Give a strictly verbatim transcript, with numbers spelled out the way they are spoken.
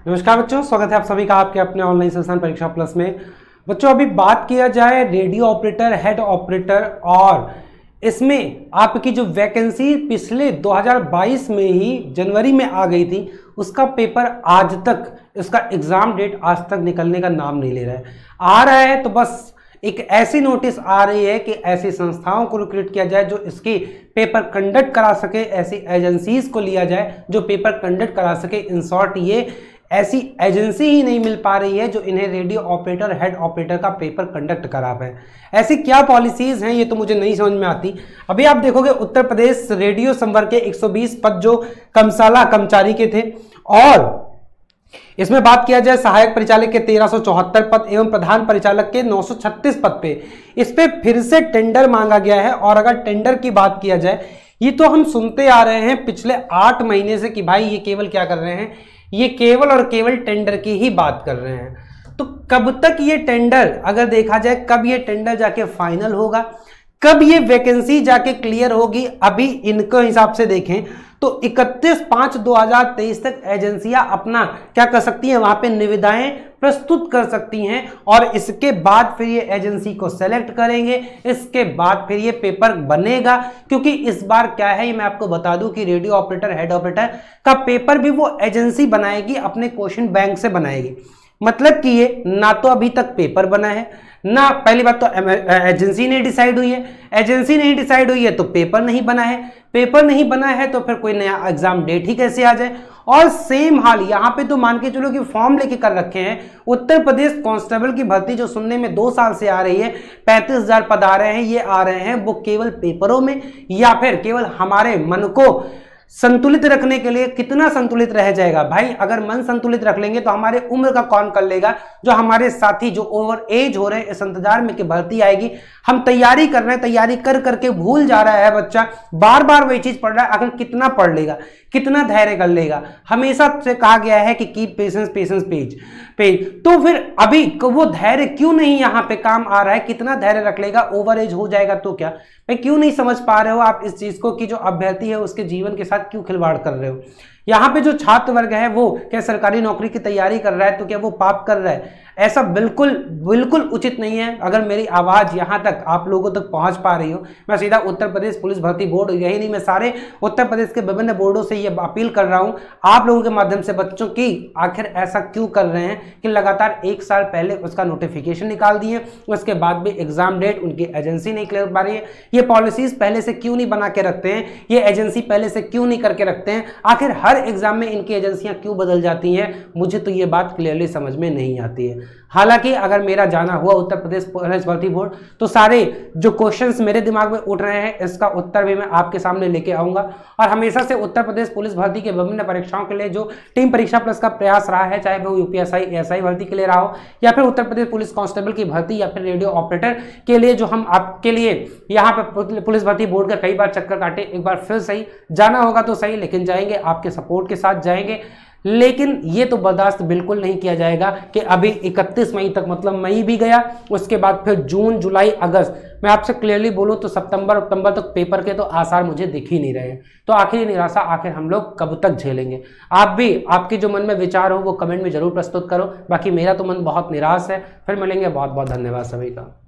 नमस्कार बच्चों, स्वागत है आप सभी का आपके अपने ऑनलाइन संस्थान परीक्षा प्लस में। बच्चों अभी बात किया जाए रेडियो ऑपरेटर, हेड ऑपरेटर, और इसमें आपकी जो वैकेंसी पिछले दो हज़ार बाईस में ही जनवरी में आ गई थी, उसका पेपर आज तक, उसका एग्जाम डेट आज तक निकलने का नाम नहीं ले रहा है। आ रहा है तो बस एक ऐसी नोटिस आ रही है कि ऐसी संस्थाओं को रिक्रूट किया जाए जो इसकी पेपर कंडक्ट करा सके, ऐसी एजेंसीज को लिया जाए जो पेपर कंडक्ट करा सके। इन शॉर्ट ये ऐसी एजेंसी ही नहीं मिल पा रही है जो इन्हें रेडियो ऑपरेटर, हेड ऑपरेटर का पेपर कंडक्ट करा पाए। ऐसी क्या पॉलिसीज हैं ये तो मुझे नहीं समझ में आती। अभी आप देखोगे उत्तर प्रदेश रेडियो संवर्ग के एक सौ बीस पद जो कमसाला कर्मचारी के थे, और इसमें बात किया जाए सहायक परिचालक के तेरह सौ चौहत्तर पद एवं प्रधान परिचालक के नौ सौ छत्तीस पद पे इस पे फिर से टेंडर मांगा गया है। और अगर टेंडर की बात किया जाए, ये तो हम सुनते आ रहे हैं पिछले आठ महीने से कि भाई ये केवल क्या कर रहे हैं, ये केवल और केवल टेंडर की ही बात कर रहे हैं। तो कब तक ये टेंडर, अगर देखा जाए कब ये टेंडर जाके फाइनल होगा, कब ये वैकेंसी जाके क्लियर होगी, अभी इनको हिसाब से देखें तो इकतीस पाँच दो हज़ार तेईस तक एजेंसियां अपना क्या कर सकती हैं, वहां पे निविदाएं प्रस्तुत कर सकती हैं, और इसके बाद फिर ये एजेंसी को सेलेक्ट करेंगे, इसके बाद फिर ये पेपर बनेगा। क्योंकि इस बार क्या है, ये मैं आपको बता दूं कि रेडियो ऑपरेटर, हेड ऑपरेटर का पेपर भी वो एजेंसी बनाएगी, अपने क्वेश्चन बैंक से बनाएगी। मतलब कि ये ना तो अभी तक पेपर बना है, ना पहली बात तो एजेंसी नहीं डिसाइड हुई है, एजेंसी नहीं डिसाइड हुई है तो पेपर नहीं बना है, पेपर नहीं बना है तो फिर कोई नया एग्जाम डेट ही कैसे आ जाए। और सेम हाल यहाँ पे तो मान के चलो कि फॉर्म लेके कर रखे हैं। उत्तर प्रदेश कांस्टेबल की भर्ती जो सुनने में दो साल से आ रही है, पैंतीस हजार पद आ रहे हैं, ये आ रहे हैं वो केवल पेपरों में, या फिर केवल हमारे मन को संतुलित रखने के लिए। कितना संतुलित रह जाएगा भाई, अगर मन संतुलित रख लेंगे तो हमारे उम्र का कौन कर लेगा। जो हमारे साथी जो ओवर एज हो रहे हैं, इस इंतजार में कि भर्ती आएगी, हम तैयारी कर रहे हैं, तैयारी कर करके भूल जा रहा है बच्चा, बार बार वही चीज पढ़ रहा है। आखिर कितना पढ़ लेगा, कितना धैर्य कर लेगा। हमेशा से कहा गया है कि कीप पेशेंस, पेशेंस पेज पेज तो फिर अभी वो धैर्य क्यों नहीं यहाँ पे काम आ रहा है, कितना धैर्य रख लेगा। ओवर एज हो जाएगा तो क्या, मैं क्यों नहीं समझ पा रहे हो आप इस चीज को कि जो अभ्यर्थी है उसके जीवन के साथ क्यों खिलवाड़ कर रहे हो। यहाँ पे जो छात्र वर्ग है वो क्या सरकारी नौकरी की तैयारी कर रहा है तो क्या वो पाप कर रहा है? ऐसा बिल्कुल बिल्कुल उचित नहीं है। अगर मेरी आवाज यहाँ तक आप लोगों तक पहुंच पा रही हो, मैं सीधा उत्तर प्रदेश पुलिस भर्ती बोर्ड, यही नहीं मैं सारे उत्तर प्रदेश के विभिन्न बोर्डों से ये अपील कर रहा हूँ आप लोगों के माध्यम से बच्चों की, आखिर ऐसा क्यों कर रहे हैं कि लगातार एक साल पहले उसका नोटिफिकेशन निकाल दिए, उसके बाद भी एग्जाम डेट उनकी एजेंसी नहीं क्लियर कर पा रही है। ये पॉलिसीज पहले से क्यों नहीं बना के रखते हैं, ये एजेंसी पहले से क्यों नहीं करके रखते हैं, आखिर हर एग्जाम में इनकी एजेंसियां क्यों बदल जाती हैं, मुझे तो ये बात क्लियरली समझ में नहीं आती है। हालांकि अगर मेरा जाना हुआ उत्तर प्रदेश पुलिस भर्ती बोर्ड तो सारे जो क्वेश्चंस मेरे दिमाग में उठ रहे हैं इसका उत्तर भी मैं आपके सामने लेके आऊंगा। और हमेशा से उत्तर प्रदेश पुलिस भर्ती के विभिन्न परीक्षाओं के लिए जो टीम परीक्षा प्लस का प्रयास रहा है, चाहे वो यूपीएसआई, एएसआई भर्ती के लिए रहा हो, या फिर उत्तर प्रदेश पुलिस कांस्टेबल की भर्ती, या फिर रेडियो ऑपरेटर के लिए जो हम आपके लिए यहाँ पे पुलिस भर्ती बोर्ड का कई बार चक्कर काटे, एक बार फिर सही जाना होगा तो सही, लेकिन जाएंगे आपके सपोर्ट के साथ जाएंगे। लेकिन ये तो बर्दाश्त बिल्कुल नहीं किया जाएगा कि अभी इकतीस मई तक, मतलब मई भी गया, उसके बाद फिर जून, जुलाई, अगस्त, मैं आपसे क्लियरली बोलूं तो सितंबर अक्टूबर तक पेपर के तो आसार मुझे दिख ही नहीं रहे। तो आखिर निराशा आखिर हम लोग कब तक झेलेंगे। आप भी, आपके जो मन में विचार हो वो कमेंट में जरूर प्रस्तुत करो। बाकी मेरा तो मन बहुत निराश है। फिर मिलेंगे, बहुत बहुत धन्यवाद सभी का।